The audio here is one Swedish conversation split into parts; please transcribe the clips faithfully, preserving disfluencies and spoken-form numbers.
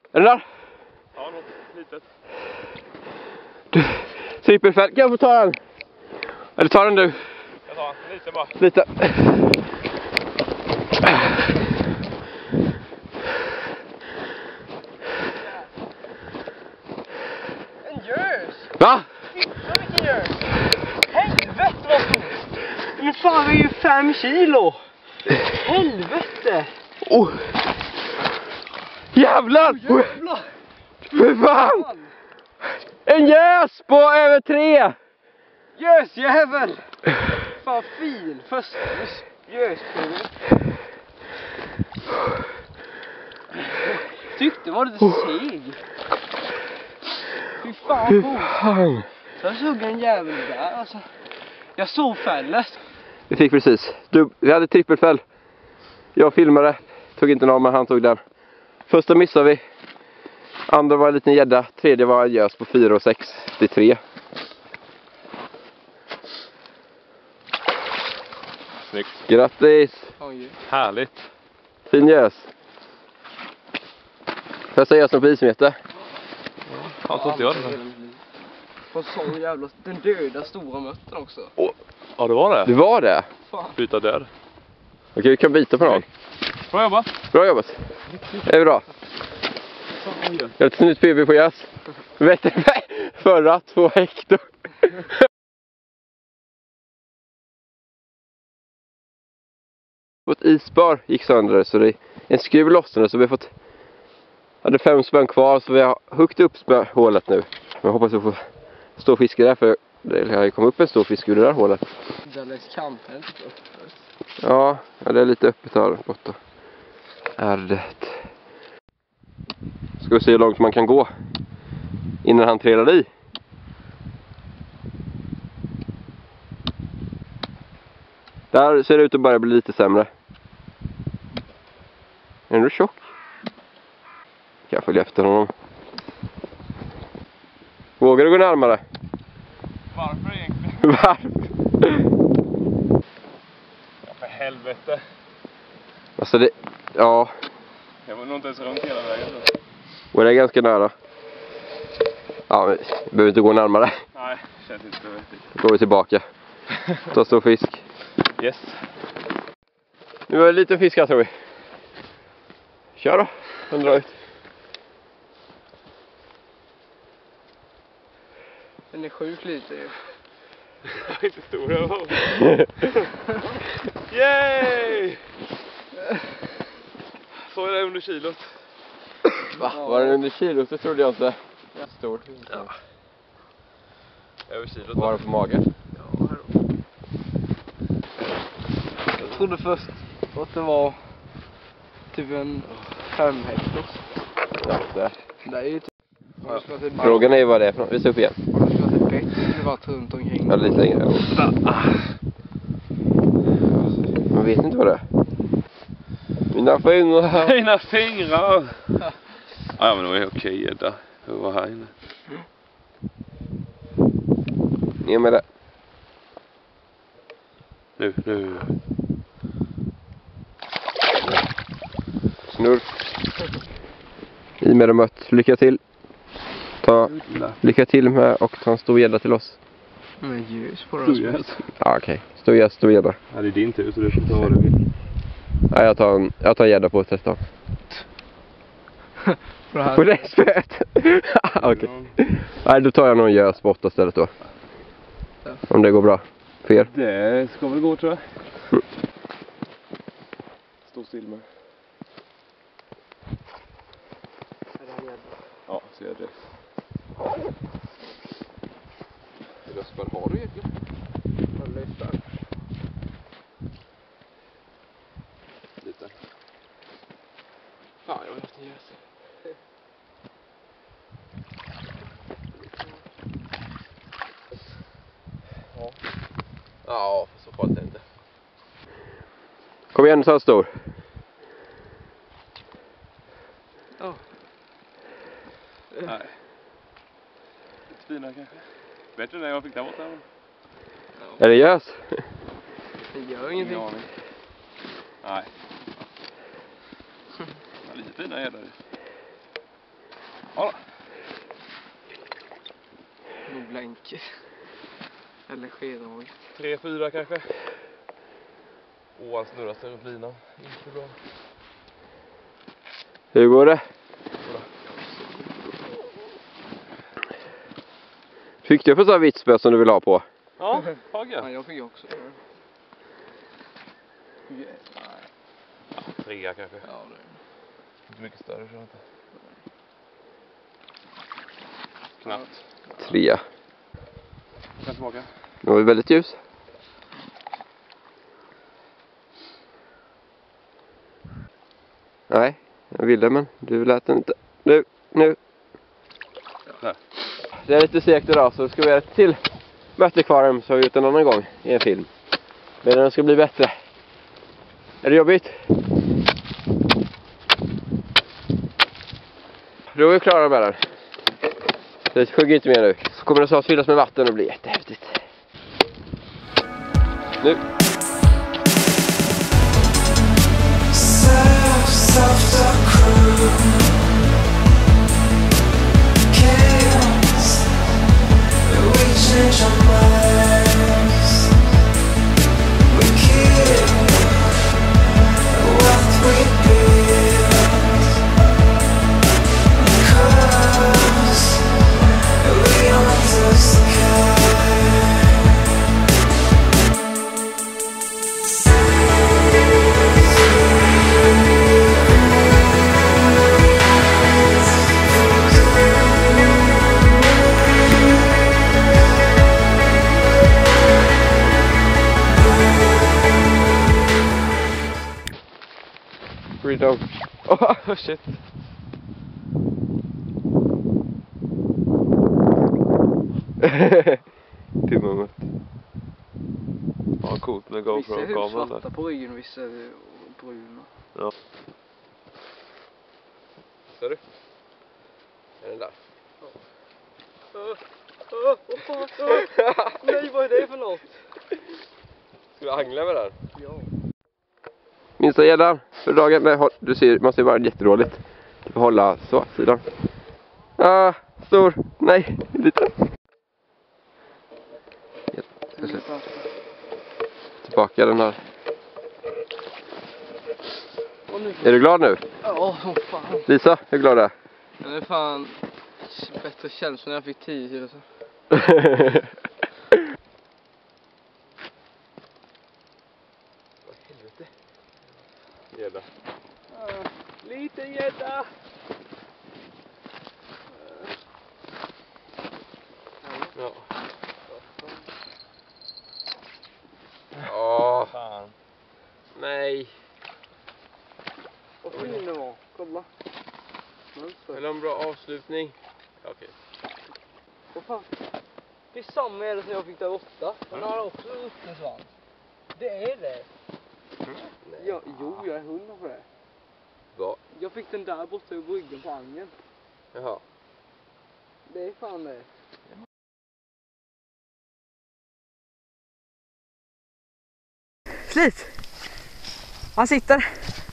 Är den där? Ja, något litet. Du, trippelfäll, kan jag få ta den? Eller ta den du? Jag tar den, lite bara. Lite. En gös! Va? Titta vilken gös! Helvete vad stort! Men fan det är ju fem kilo! Helvete! Oh. Jävlar! Oh, jävlar! För fan! En gös på över tre! Gösjävel! Fan fin! Först göspinne. Tyckte var lite seg. Fy fan vad Fan. jag såg en jävel där alltså. Jag såg fället. Vi fick precis. Du, vi hade trippelfäll. Jag filmade. Tog inte någon men han tog den. Första missade vi. Andra var en liten gädda. Tredje var en gös på fyra och sextiotre. Snyggt. Grattis! Oj. Härligt. Fin gös. Första gösen på ismete. Ja, så inte jag det. På sån jävla, den döda stora mötten också. Oh. Ja, det var Det det. var det. Fan. Byta där. Okej, vi kan byta på någon. Bra jobbat. Bra jobbat. Det är bra. Jag har ett nytt P B på gös. Vet du, förra två hektar. Vårt isbar gick sönder så det en skruv lossnade så vi har fått hade fem spänn kvar så vi har huggit upp hålet nu. Men jag hoppas vi får stor fisk där för det har ju kommit upp en stor fisk ur det där hålet. Där längs kanten är lite öppet. Ja, ja, det är lite öppet här borta. Är det. Ska vi se hur långt man kan gå innan han trillar i. Där ser det ut att börja bli lite sämre. Är du tjock? Kan jag följa efter honom? Vågar du gå närmare? Varför egentligen? Varför? Ja, för helvete. Alltså det, ja. Jag var nog inte ens runt hela vägen. Och det är ganska nära. Ja, men vi behöver inte gå närmare. Nej, känns inte så vettigt. Då går vi tillbaka. Ta stor fisk. Yes. Nu är det lite fisk här tror vi. Kör då. Den drar ut. Den är sjukt lite ju. Inte stor jag var. Yay! Så är det under kilot. Va? Var den under kilo? Det trodde jag inte. Stort. Ja. Över kilot. Var den på magen? Ja, här då. Jag trodde först att det var typ en fem hektar. Ja, där. Det är ju typ... Ja. Frågan är ju vad det är för något. Vi ser upp igen. Om det skulle vara ett bättre skulle varit runt omkring. Ja, lite längre. Man vet inte vad det är. Mina fingrar. Mina fingrar. Ja, ja men det var okej gädda. Det var här inne. Ner med det. Nu, nu. Snurr. I med det mött. Lycka till. Ta, lycka till med och ta en stor gädda till oss. Men ljus på Stor den. gäss. Ja, okej. Okay. Stor gädda, stor gädda. Ja, det är din tur så du får ta vad du vill. Ja, jag tar en, jag tar en gädda på tretton. På det spöet. Okej. Nej, då tar jag någon gös på åtta istället då. Ja. Om det går bra för er. Det ska väl gå tror jag. Mm. Stå still med. Ja, så gör det. Röstbar har du egentligen? Lite. Ja, jag vet inte gös. Ja. Ja, så farligt är det inte. Kom igen, så en stor. Oh. Nej. Lite finare kanske. Bättre när jag fick den borta. Är det gös? Det gör ingenting. Ingen aning. Nej. Ja, lite finare gäddor. Ja. Nog blanket. Eller skedrag. Tre, fyra kanske. Åh, han snurrar sig runt linan. Inte bra. Hur går det? Fick du på sån här vitspö som du vill ha på? Ja, Hagge. Ja, jag fick också. Nej. Ja, trea kanske. Ja, det är Inte mycket större, tror jag inte. Knappt. Trea. Kan tillbaka. Det var väldigt ljus. Nej, jag ville men du lät inte. Nu, nu. Nej. Det är lite segt idag så ska vi göra ett till möttekvarm som vi gjort en annan gång i en film. Men den ska bli bättre. Är det jobbigt? Då är vi klara med den. Det sjunker inte mer nu. Så kommer det så att fyllas med vatten och bli jättehäftigt. Nu. Freedom. Oh shit. Tummat. Ja, coolt med vissa är GoPro-kameran svarta där. på ryggen och vissa är bruna. Ja. Ser du? Är den där? Åh, åh, åh, åh. Nej, vad är det för något? Ska vi angla med den? Ja. Minsta gäddan för dagen. Men du ser, man ser bara jättedåligt. Du får hålla så, sidan. Ah, stor. Nej, liten. Tillbaka den här. Är du glad nu? Ja, oh, fan. Lisa, hur glad är du? Det är fan bättre känsla när jag fick tio kilo så. Vad helvete? Gädda. Uh, liten gädda. Ja. Åh, Fan. nej. Vad fin det var. Kolla. Vill ha en bra avslutning? Okej. Vad fan? Det är samma är det som jag fick där borta. Den har också upp en svans. Det är det. Mm. Ja, jo, jag är hundra på det. Vad? Jag fick den där borta i ryggen på angeln. Jaha. Det är fan det. Slut! Han sitter.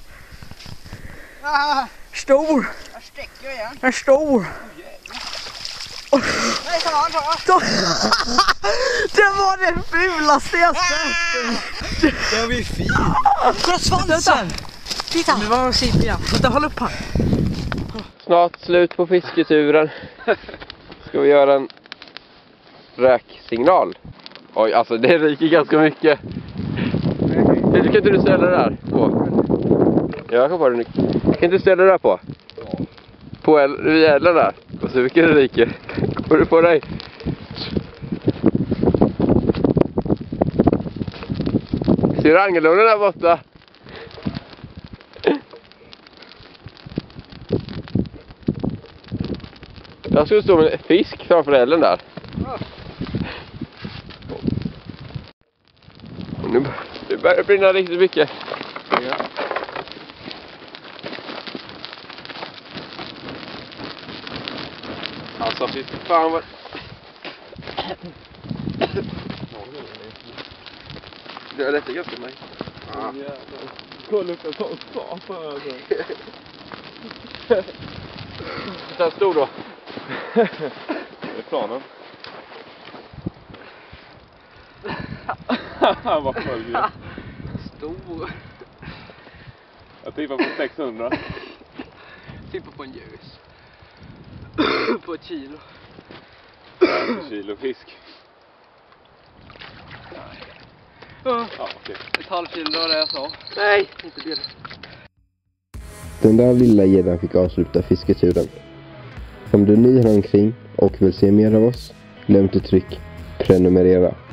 Ah, stor. Jag stäcker igen. En stor. Oh, nej, fan, fan. Det var det fulaste jag sett. Det var ju fint. Kolla svansen. Titta. Nu var han sitter igen. Vänta, håll upp här. Snart slut på fisketuren. Ska vi göra en räksignal. Oj, alltså det ryker ganska mycket. Kan inte du ställa det där på? Ja, kom på det. Kan inte du ställa det där på? På elden där. Och så mycket det ryker. Kommer du på dig? Ser du angelonen där borta? Jag skulle stå med fisk framför elden där. Och nu, nu börjar det brinna riktigt mycket. Ja. Alltså fy fan vad... Det är lätt gött för mig. Ja. Kolla upp en sån satan alltså. Den stor då. Det är planen. Vad följer? Stor. Jag tippar på sexhundra. Tippar på en ljus. På ett kilo. En kilo fisk. Nej. Ja, okej. Ett halvt kilo var det jag sa. Nej, inte det. Den där lilla gäddan fick avsluta fisketuren. Om du är ny här omkring och vill se mer av oss, glöm inte tryck prenumerera.